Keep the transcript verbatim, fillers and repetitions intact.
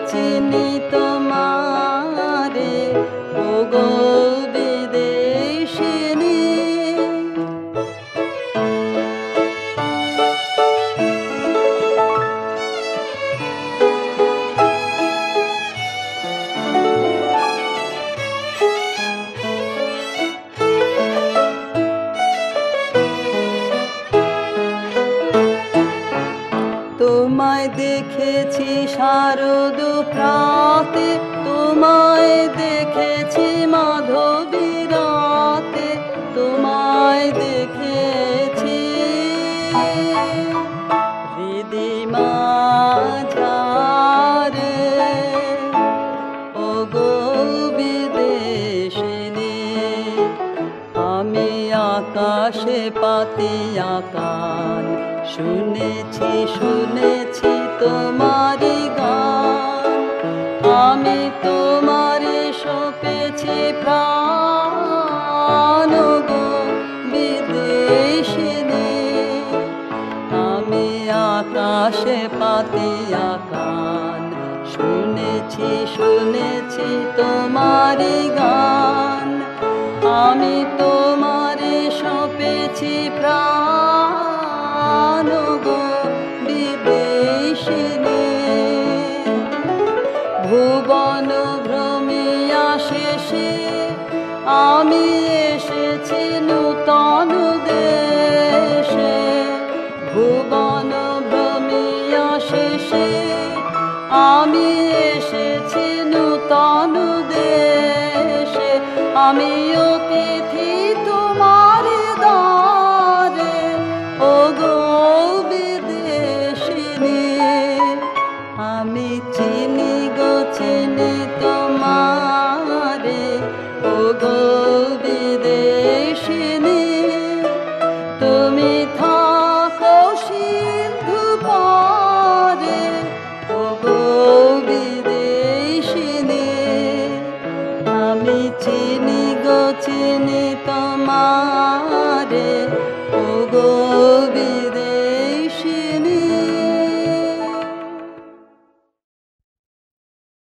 চিনি তোমারে ওগো বিদেশিনী। তোমায় দেখেছি শারদ প্রাতে, তোমায় দেখেছি মাধবী রাতে, তোমায় দেখেছি হৃদি মাঝারে ওগো বিদেশিনী। আমি আকাশে পাতিয়া কান, শুনেছি শুনেছি তোমারি গান। আমি তোমারে সপেছি প্রাণ গো বিদেশিনী। আমি আকাশে পাতিয়া কান, শুনেছি শুনেছি তোমারি গান। আমি তোমারে সপেছি প্রাণ গো বিদেশিনী। ভুবন ভ্রমিয়া শেষে আমি এসেছি নূতন দেশে। ভুবন ভ্রমিয়া শেষে আমি এসেছি নূতন দেশে। আমি অতিথি তোমার দ্বারে ওগো বিদেশিনী। আমি চিনি গো চিনি তোমারে ওগো বিদেশিনী।